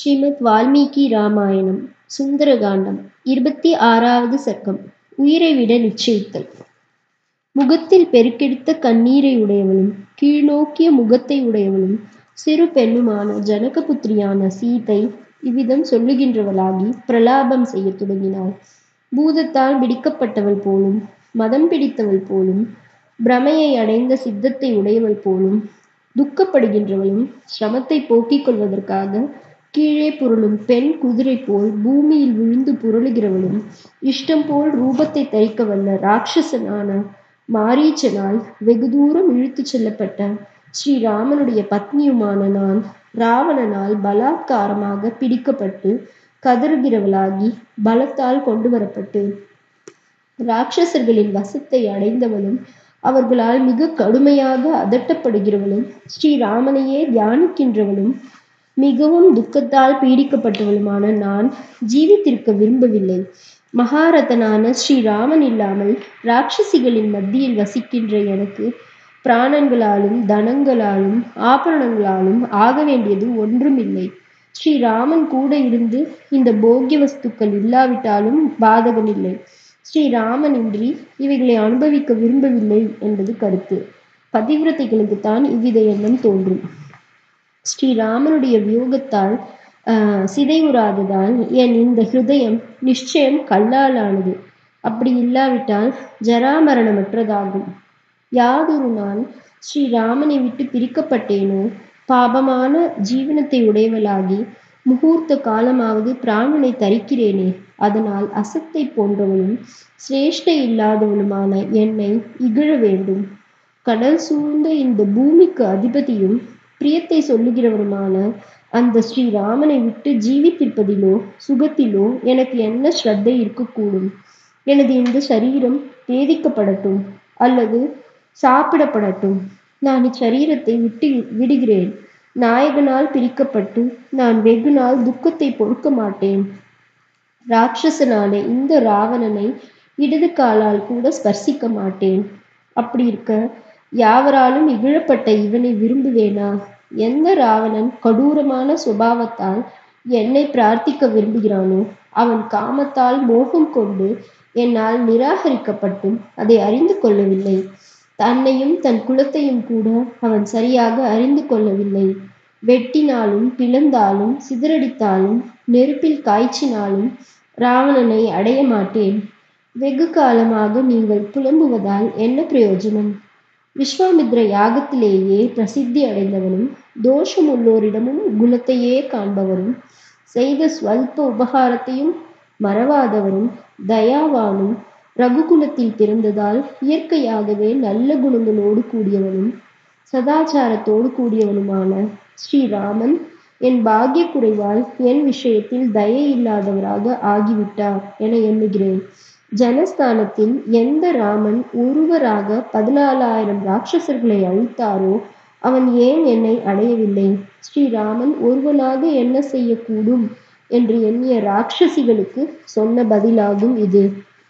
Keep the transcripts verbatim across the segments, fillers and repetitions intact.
ஸ்ரீமத் வால்மீகி ராமாயணம் சுந்தரகாண்டம் இருபத்தி ஆறாவது சர்க்கம். உயிரை விட நிச்சயித்தல். முகத்தில் பெருக்கெடுத்த கண்ணீரை உடையவளும் கீழ்நோக்கிய முகத்தை உடையவளும் சிறு பெண்ணுமான ஜனகபுத்திரியான சீதை இவ்விதம் சொல்லுகின்றவளாகி பிரலாபம் செய்ய தொடங்கினாள். பூதத்தால் பிடிக்கப்பட்டவள் போலும், மதம் பிடித்தவள் போலும், பிரமையை அடைந்த சித்தத்தை உடையவள் போலும், துக்கப்படுகின்றவளும் சிரமத்தை போக்கிக் கொள்வதற்காக கீழே புரளும் பெண் குதிரை போல் பூமியில் விழுந்து புரளுகிறவளும், இஷ்டம் போல் ரூபத்தை தரிக்க வல்ல ராட்சசனான மாரீச்சனால் வெகு தூரம் இழுத்துச் செல்லப்பட்ட ஸ்ரீராமனுடைய பத்னியுமான நான் ராவணனால் பலாத்காரமாக பிடிக்கப்பட்டு கதறுகிறவளாகி பலத்தால் கொண்டு வரப்பட்டு ராட்சசர்களின் வசத்தை அடைந்தவளும் அவர்களால் மிக கடுமையாக அதட்டப்படுகிறவளும் ஸ்ரீராமனையே தியானிக்கின்றவளும் மிகவும் துக்கத்தால் பீடிக்கப்பட்டவளுமான நான் ஜீவித்திருக்க விரும்பவில்லை. மகாரதனான ஸ்ரீராமன் இல்லாமல் ராட்சசிகளின் மத்தியில் வசிக்கின்ற எனக்கு பிராணங்களாலும் தனங்களாலும் ஆபரணங்களாலும் ஆக வேண்டியது ஒன்றுமில்லை. ஸ்ரீராமன் கூட இருந்து இந்த போக்கிய வஸ்துக்கள் இல்லாவிட்டாலும் பாதகமில்லை. ஸ்ரீராமனின்றி இவைகளை அனுபவிக்க விரும்பவில்லை என்பது கருத்து. பதிவிரதைகளுக்குத்தான் இவ்வித எண்ணம் தோன்றும். ஸ்ரீராமனுடைய வியோகத்தால் ஆஹ் சிதைவுறாததால் என் இந்த ஹிருதயம் நிச்சயம் கல்லாலானது. அப்படி இல்லாவிட்டால் ஜராமரணமற்றதாகும். யாதொரு நான் ஸ்ரீராமனை விட்டு பிரிக்கப்பட்டேனோ பாபமான ஜீவனத்தை உடையவளாகி முகூர்த்த காலமாவது பிராணனை தரிக்கிறேனே, அதனால் அசத்தை போன்றவளும் சிரேஷ்டை இல்லாதவளுமான என்னை இகழ வேண்டும். கடல் சூழ்ந்த இந்த பூமிக்கு அதிபதியும் பிரியத்தை சொல்லுகிறவருமான அந்த ஸ்ரீராமனை விட்டு ஜீவித்திருப்பதிலோ சுகத்திலோ எனக்கு என்ன ஸ்ரத்தை இருக்கக்கூடும்? எனது இந்த சரீரம் தேதிக்கப்படட்டும் அல்லது சாப்பிடப்படட்டும், நான் இச்சரீரத்தை விட்டு விடுகிறேன். நாயகனால் பிரிக்கப்பட்டு நான் வெகு நாள் துக்கத்தை பொறுக்க மாட்டேன். ராட்சசனான இந்த ராவணனை இடது காலால் கூட ஸ்பர்சிக்க மாட்டேன். அப்படி இருக்க யாவராலும் இகழப்பட்ட இவனை விரும்புவேனா? எந்த ராவணன் கடூரமான சுபாவத்தால் என்னை பிரார்த்திக்க விரும்புகிறானோ அவன் காமத்தால் மோகம் கொண்டு என்னால் நிராகரிக்கப்பட்டும் அதை அறிந்து கொள்ளவில்லை. தன்னையும் தன் குலத்தையும் கூட அவன் சரியாக அறிந்து கொள்ளவில்லை. வெட்டினாலும் பிளந்தாலும் சிதறடித்தாலும் நெருப்பில் காய்ச்சினாலும் ராவணனை அடைய மாட்டேன். வெகு காலமாக நீங்கள் புலம்புவதால் என்ன பிரயோஜனம்? விஸ்வாமித்ர யாகத்திலேயே பிரசித்தி அடைந்தவனும் தோஷம் உள்ளோரிடமும் குலத்தையே காண்பவரும் செய்த ஸ்வல்ப உபகாரத்தையும் மறவாதவரும் தயாவானும் ரகுகுலத்தில் பிறந்ததால் இயற்கையாகவே நல்ல குணங்களோடு கூடியவனும் சதாச்சாரத்தோடு கூடியவனுமான ஸ்ரீராமன் என் பாக்கிய குறைவால் என் விஷயத்தில் தயை இல்லாதவராக ஆகிவிட்டார் என எண்ணுகிறேன். ஜனஸ்தானத்தில் எந்த ராமன் ஒருவராக பதினாலாயிரம் ராட்சசர்களை அழித்தாரோ அவன் ஏன் என்னை அடையவில்லை? ஸ்ரீராமன் ஒருவனாக என்ன செய்யக்கூடும் என்று எண்ணிய ராட்சசிகளுக்கு சொன்ன பதிலாகும் இது.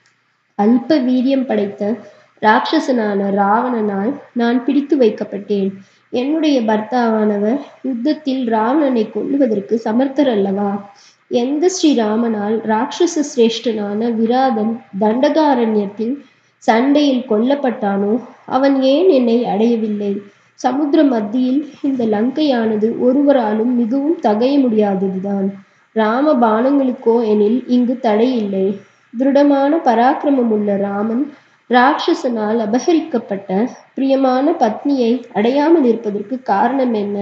அல்ப வீரியம் படைத்த ராட்சசனான ராவணனால் நான் பிடித்து வைக்கப்பட்டேன். என்னுடைய பர்த்தாவானவர் யுத்தத்தில் ராவணனை கொல்லுவதற்கு சமர்த்தர் அல்லவா? எந்த ஸ்ரீராமனால் ராட்சச சிரேஷ்டனான விராதன் தண்டகாரண்யத்தில் சண்டையில் கொல்லப்பட்டானோ அவன் ஏன் என்னை அடையவில்லை? சமுத்திர மத்தியில் இந்த லங்கையானது ஒருவராலும் மிகவும் தகைய முடியாததுதான். ராம பாணங்களுக்கோ எனில் இங்கு தடையில்லை. திருடமான பராக்கிரமம் உள்ள ராமன் ராட்சசனால் அபகரிக்கப்பட்ட பிரியமான பத்னியை அடையாமல் இருப்பதற்கு காரணம் என்ன?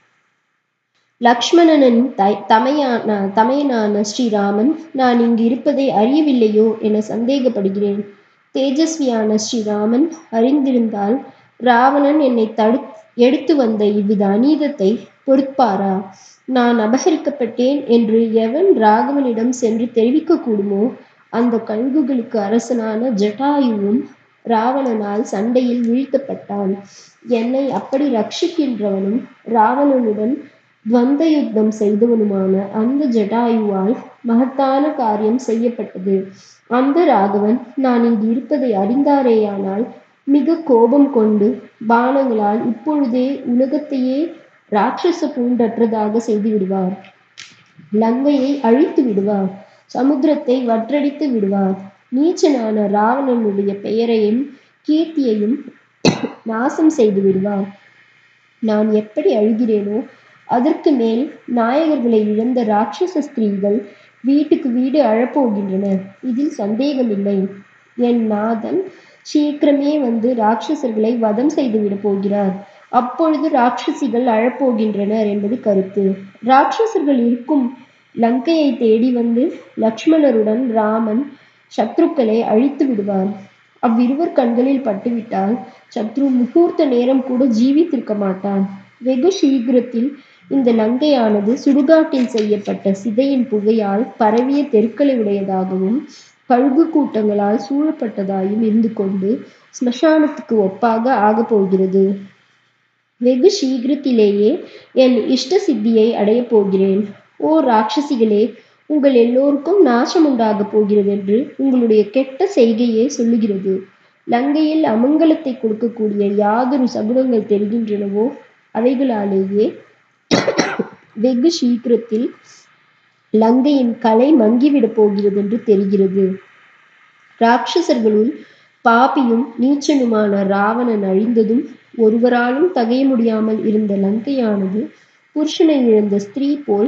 லக்ஷ்மணனின் தமையான தமையனான ஸ்ரீராமன் நான் இங்கு இருப்பதை அறியவில்லையோ என சந்தேகப்படுகிறேன். தேஜஸ்வியான ஸ்ரீராமன் அறிந்திருந்தால் ராவணன் என்னை தடு எடுத்து வந்த இவ்வித அநீதத்தை பொறுப்பாரா? நான் அபகரிக்கப்பட்டேன் என்று எவன் ராகவனிடம் சென்று தெரிவிக்க கூடுமோ அந்த கழுகுகளுக்கு அரசனான ஜட்டாயுவும் ராவணனால் சண்டையில் வீழ்த்தப்பட்டான். என்னை அப்படி ரட்சிக்கின்றவனும் ராவணனுடன் துவந்த யுத்தம் செய்தவனுமான அந்த ஜடாயுவால் மகத்தான காரியம் செய்யப்பட்டது. அந்த ராகவன் நான் இங்கு இருப்பதை அறிந்தாரேயானால் மிக கோபம் கொண்டு பானங்களால் இப்பொழுதே உலகத்தையே ராட்சச பூண்டற்றதாக செய்து விடுவார். லங்கையை அழித்து விடுவார், சமுத்திரத்தை வற்றடித்து விடுவார். நீச்சனான ராவணனுடைய பெயரையும் கீர்த்தியையும் நாசம் செய்து விடுவார். நான் எப்படி அழுகிறேனோ அதற்கு மேல் நாயகர்களை இழந்த ராட்சச ஸ்திரீகள் வீட்டுக்கு வீடு அழப்போகின்றனர். இதில் சந்தேகமில்லை. என் நாதன் சீக்கிரமே வந்து ராட்சசர்களை வதம் செய்துவிட போகிறார். அப்பொழுது ராட்சசிகள் அழப்போகின்றனர் என்பது கருத்து. ராட்சசர்கள் இருக்கும் லங்கையை தேடி வந்து லக்ஷ்மணருடன் ராமன் சத்ருக்களை அழித்து விடுவார். அவ்விருவர் கண்களில் பட்டுவிட்டால் சத்ரு முகூர்த்த நேரம் கூட ஜீவித்திருக்க மாட்டான். வெகு சீக்கிரத்தில் இந்த லங்கையானது சுடுகாட்டில் செய்யப்பட்ட சிதையின் புகையால் பரவிய தெருக்களை உடையதாகவும் கழுகு கூட்டங்களால் சூழப்பட்டதாயும் இருந்து கொண்டு ஸ்மசானத்துக்கு ஒப்பாக ஆகப் போகிறது. வெகு சீக்கிரத்திலேயே என் இஷ்ட சித்தியை அடையப் போகிறேன். ஓ ராட்சசிகளே, உங்கள் எல்லோருக்கும் நாசம் உண்டாகப் போகிறது என்று உங்களுடைய கெட்ட செய்கையே சொல்லுகிறது. லங்கையில் அமங்கலத்தை கொடுக்கக்கூடிய யாதொரு சகுனங்கள் தெரிகின்றனவோ அவைகளாலேயே வெகு சீக்கிரத்தில் லங்கையின் கலை மங்கிவிடப் போகிறது என்று தெரிகிறது. ராட்சசர்களுள் பாபியும் நீச்சனுமான ராவணன் அழிந்ததும் ஒருவராலும் தகைய முடியாமல் இருந்த லங்கையானது புருஷனை இழந்த ஸ்திரீ போல்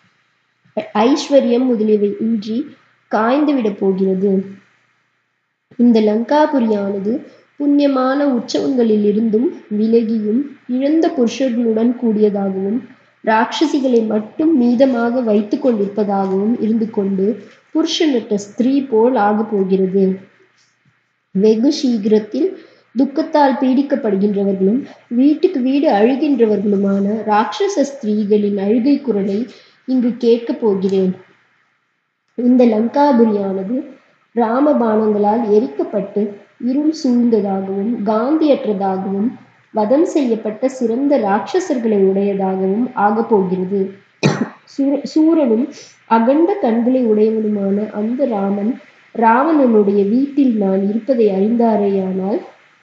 ஐஸ்வர்யம் முதலியவை இன்றி காய்ந்துவிடப் போகிறது. இந்த லங்காபுரியானது புண்ணியமான உற்சவங்களில் இருந்தும் விலகியும் இழந்த புருஷர்களுடன் கூடியதாகவும் ராட்சசிகளை மட்டும் மீதமாக வைத்து கொண்டிருப்பதாகவும் இருந்து கொண்டு புருஷனற்ற ஸ்திரீ போல் ஆகப் போகிறது. வெகு சீக்கிரத்தில் துக்கத்தால் பீடிக்கப்படுகின்றவர்களும் வீட்டுக்கு வீடு அழுகின்றவர்களுமான ராட்சச ஸ்திரீகளின் அழுகை குரலை இங்கு கேட்கப் போகிறேன். இந்த லங்காபுரியானது ராமபாணங்களால் எரிக்கப்பட்டு இருள் சூழ்ந்ததாகவும் காந்தியற்றதாகவும் வதம் செய்யப்பட்ட சிறந்த ராட்சசர்களை உடையதாகவும் ஆகப்போகிறது. சூரனும் அகண்ட கண்களை உடையவனுமான அந்த ராமன் ராவணனுடைய வீட்டில் நான் இருப்பதை அறிந்தாரேயானால்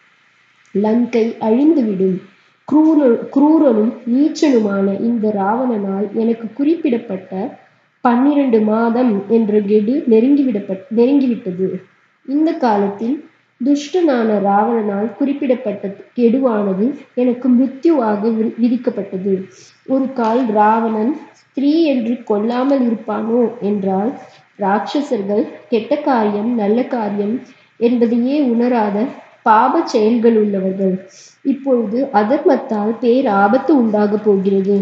லங்கை அழிந்துவிடும். குரூர குரூரனும் நீச்சனுமான இந்த ராவணனால் எனக்கு குறிப்பிடப்பட்ட பன்னிரண்டு மாதம் என்ற கெடு நெருங்கிவிடப்பட் நெருங்கிவிட்டது. இந்த காலத்தில் துஷ்டனான ராவணனால் குறிப்பிடப்பட்ட கெடுவானது எனக்கு மிருத்யுவாக விதிக்கப்பட்டது. ஒரு கால் ராவணன் ஸ்திரீ என்று கொல்லாமல் இருப்பானோ என்றால் ராட்சசர்கள் கெட்ட காரியம் நல்ல காரியம் என்பதையே உணராத பாப செயல்கள் உள்ளவர்கள். இப்பொழுது அதர்மத்தால் பேர் ஆபத்து உண்டாக போகிறது.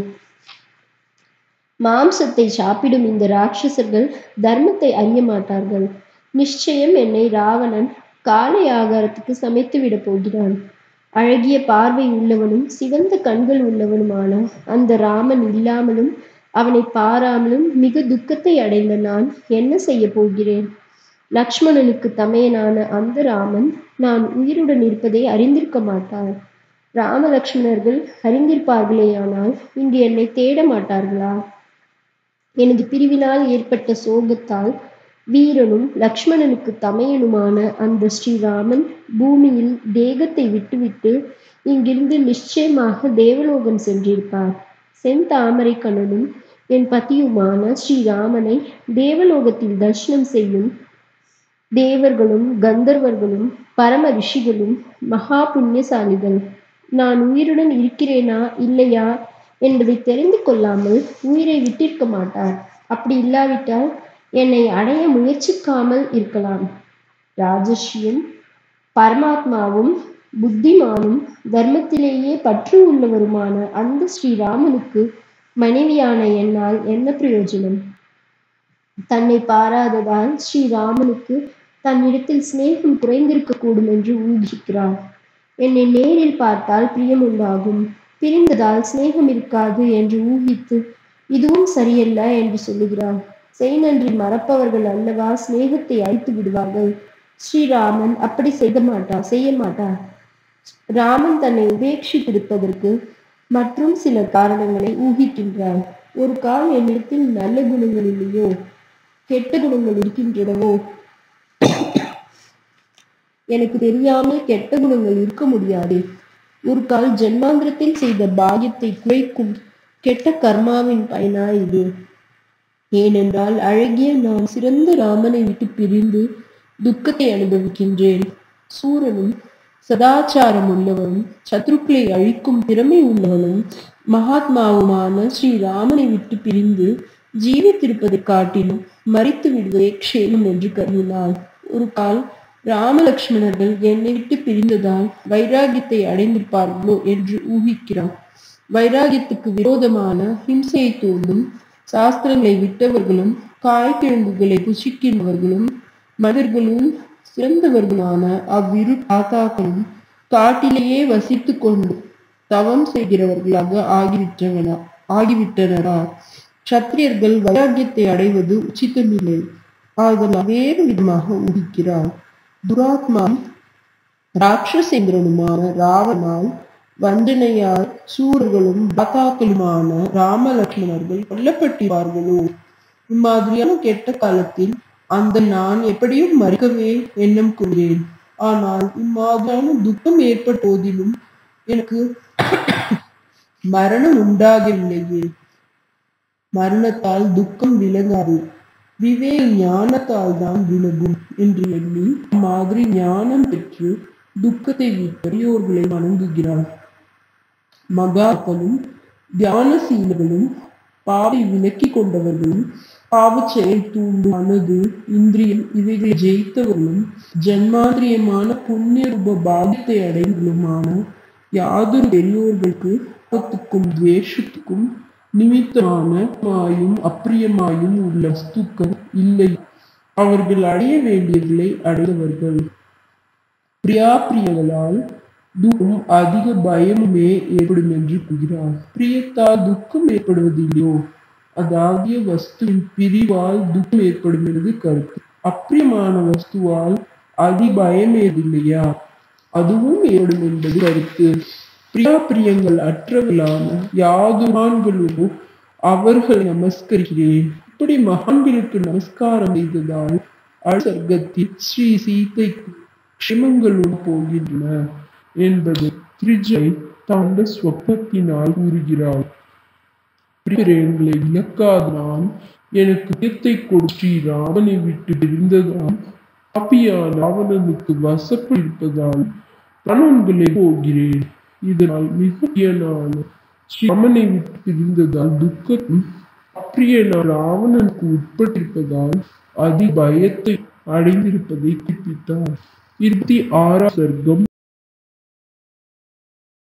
மாம்சத்தை சாப்பிடும் இந்த ராட்சசர்கள் தர்மத்தை அறிய மாட்டார்கள். நிச்சயம் என்னை ராவணன் காலை ஆகாரத்துக்கு சமைத்து விட போகிறான். அழகிய பார்வை உள்ளவனும் சிவந்த கண்கள் உள்ளவனுமான அந்த ராமன் இல்லாமலும் அவனை பாராமலும் மிக துக்கத்தை அடைந்த நான் என்ன செய்ய போகிறேன்? லக்ஷ்மணனுக்கு தமையனான அந்த ராமன் நான் உயிருடன் இருப்பதை அறிந்திருக்க மாட்டார். ராம லக்ஷ்மணர்கள் அறிந்திருப்பார்களேயானால் இங்கு என்னை தேட மாட்டார்களா? எனது பிரிவினால் ஏற்பட்ட சோகத்தால் வீரனும் லக்ஷ்மணனுக்கு தமையனுமான அந்த ஸ்ரீராமன் பூமியில் தேகத்தை விட்டுவிட்டு இங்கிருந்து நிச்சயமாக தேவலோகம் சென்றிருப்பார். செந்தாமரை கண்ணனும் என் பதியுமான ஸ்ரீராமனை தேவலோகத்தில் தர்சனம் செய்யும் தேவர்களும் கந்தர்வர்களும் பரம ரிஷிகளும் மகா புண்ணியசாலிகள் நான் உயிருடன் இருக்கிறேனா இல்லையா என்பதை தெரிந்து கொள்ளாமல் உயிரை விட்டிருக்க மாட்டார். அப்படி இல்லாவிட்டால் என்னை அடைய முயற்சிக்காமல் இருக்கலாம். ராஜஸ்ரீயும் பரமாத்மாவும் புத்திமானும் தர்மத்திலேயே பற்று உள்ளவருமான அந்த ஸ்ரீராமனுக்கு மனைவியான என்னால் என்ன பிரயோஜனம்? தன்னை பாராததால் ஸ்ரீராமனுக்கு தன்னிடத்தில் சிநேகம் குறைந்திருக்க கூடும் என்று ஊகிக்கிறார். என்னை நேரில் பார்த்தால் பிரியம் உண்டாகும், பிரிந்ததால் சிநேகம் இருக்காது என்று ஊகித்து இதுவும் சரியல்ல என்று சொல்லுகிறார். செய் நன்றி மறப்பவர்கள் அல்லவா சிநேகத்தை அழித்து விடுவார்கள். ஸ்ரீராமன் அப்படி செய்ய மாட்டார் செய்ய மாட்டார் ராமன் தன்னை உபேட்சித்திருப்பதற்கு மற்றும் சில காரணங்களை ஊகிக்கின்றார். ஒரு கால் என்னிடத்தில் நல்ல குணங்கள் இல்லையோ கெட்ட குணங்கள் இருக்கின்றனவோ? எனக்கு தெரியாமல் கெட்ட குணங்கள் இருக்க முடியாது. ஒரு கால் ஜென்மாந்திரத்தில் செய்த பாகியத்தை குறைக்கும் கெட்ட கர்மாவின் பயனா இது? ஏனென்றால் அழகிய நான் சிறந்த ராமனை விட்டு பிரிந்து துக்கத்தை அனுபவிக்கின்றேன். சூரனும் சதாச்சாரம் உள்ளவனும் சத்ருக்களை அழிக்கும் திறமை உள்ளவனும் மகாத்மாவுமான ஸ்ரீ ராமனை விட்டு பிரிந்து ஜீவித்திருப்பதை காட்டிலும் மறித்து விடுவதே க்ஷேமம் என்று கருதினாள். ஒரு கால் ராமலட்சுமணர்கள் என்னை விட்டு பிரிந்ததால் வைராகியத்தை அடைந்திருப்பார்களோ என்று ஊகிக்கிறான். வைராகியத்துக்கு விரோதமான ஹிம்சையை தூண்டும் சாஸ்திரங்களை விட்டவர்களும் காய்கிழங்குகளை புசிக்கின்றவர்களும் மனிதர்களும் சிறந்தவர்களான அவ்விரு தாத்தாக்களும் காட்டிலேயே வசித்து கொண்டு தவம் செய்கிறவர்களாக ஆகிவிட்டவனா ஆகிவிட்டனரா சத்திரியர்கள் வைராகியத்தை அடைவது உச்சிதமில்லை. ஆதலால் வேறு விதமாக ஊகிக்கிறார். துராத்மா ராட்சசேந்திரனுமான ராவனால் வஞ்சனையால் சூரர்களும் தாத்தாக்களுமான ராமலட்சுமணர்கள் கொல்லப்பட்டிருப்பார்களோ? இம்மாதிரியான கெட்ட காலத்தில் அந்த நான் எப்படியும் மறுக்கவே எண்ணம் கொள்கிறேன். ஆனால் இம்மாதிரியான துக்கம் ஏற்பட்ட போதிலும் எனக்கு மரணம் உண்டாகவில்லையே. மரணத்தால் துக்கம் விலகாது, விவேக ஞானத்தால் தான் விலகும் என்று எண்ணி மாதிரி ஞானம் பெற்று துக்கத்தை பெரியோர்களை வணங்குகிறார். மகாக்களும் தியானசீலர்களும் பாவை விலக்கி கொண்டவர்களும் பாவச் செயல் தூண்டும் மனது இந்திரியம் இவைகளை ஜெயித்தவர்களும் ஜன்மாந்திரியமான புண்ணிய ரூப பாகத்தை அடைந்தவர்களுமான யாதொரு பெரியோர்களுக்கு கோபத்துக்கும் துவேஷத்துக்கும் நிமித்தமான மாயும் அப்பிரியமாயும் உள்ள வஸ்துக்கள் இல்லை. அவர்கள் அடைய வேண்டியவர்களை அடைந்தவர்கள். பிரியாப்பிரியங்களால் துக்கம் அதிக பயமுமே ஏற்படும் என்று கூறுகிறார். பிரியத்தால் துக்கம் ஏற்படுவதில்லையோ, அதாகிய வஸ்துவின் பிரிவால் துக்கம் ஏற்படும் என்று கருத்து. அப்பிரியமான வஸ்துவால் அதி பயம் ஏதில்லையா, அதுவும் ஏற்படும் என்பது கருத்து. பிரியாப்பிரியங்கள் அற்றவர்களான யாதுமான்களோ அவர்களை நமஸ்கரிக்கிறேன். இப்படி மகான்களுக்கு நமஸ்காரம் செய்ததால் அசர்க்கத்தில் ஸ்ரீ சீதை க்ஷேமங்களும் போகின்றன என்பது திரிஜை தாண்ட ஸ்வப்னத்தினால் கூறுகிறாள். பிரியங்களை இழக்காத நான் எனக்கு பிரியத்தை கொடு ஸ்ரீ ராமனை விட்டு பிரிந்ததால் பாப்பியான ராவணனுக்கு வசப்பட்டிருப்பதால் நான் உங்களை போகிறேன். இதனால் மிக பிரியனான ஸ்ரீ ராமனை விட்டு பிரிந்ததால் துக்கத்தும் அப்பிரியனான ராவணனுக்கு உட்பட்டிருப்பதால் அதி பயத்தை அடைந்திருப்பதை குறிப்பிட்டார். இருபத்தி ஆறாம் சர்க்கம்.